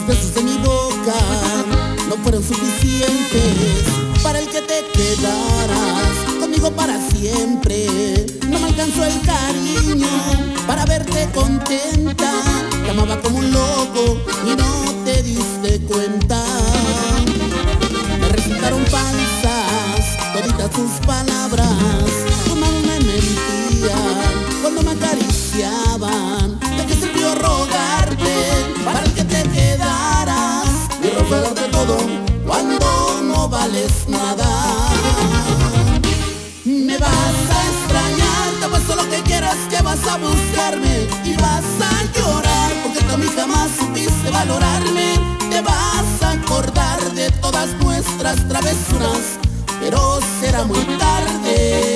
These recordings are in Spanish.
los besos de mi boca no fueron suficientes para el que te quedaras conmigo para siempre. No me alcanzó el cariño para verte contenta. Te amaba como un loco y no te diste cuenta. Me resultaron falsas toditas tus palabras. Tu mano me mentían cuando me acariciaban. ¿De qué sirvió rogarte para que te quedaras y rogarte todo cuando no vales nada? Me vas a extrañar, te apuesto lo que quieras que vas a buscarme y vas a llorar porque tú a mí jamás supiste valorarme. Te vas a acordar de todas nuestras travesuras, pero será muy tarde.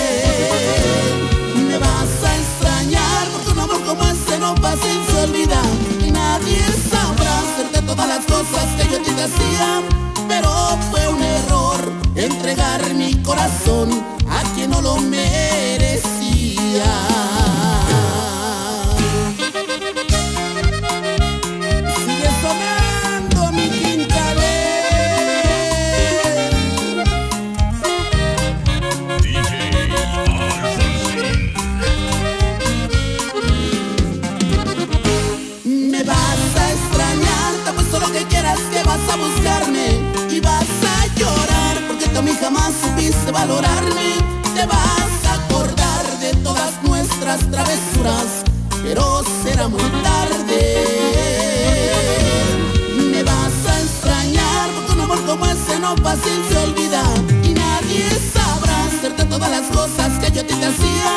Me vas a extrañar porque un amor como este no pasa y se olvida y nadie sabrá hacerte todas las cosas que yo a ti te hacía. Pero fue un error entregar mi corazón a quien no lo merecía. Sigue sonando mi Quintalé. Me vas a extrañar, te apuesto lo que quieras que vas a buscarme y vas a llorar porque tú a mí jamás supiste valorarme. Te vas a acordar de todas nuestras travesuras, pero será muy tarde. Me vas a extrañar porque un amor como ese no pasa y se olvida y nadie sabrá hacerte todas las cosas que yo a ti te hacía.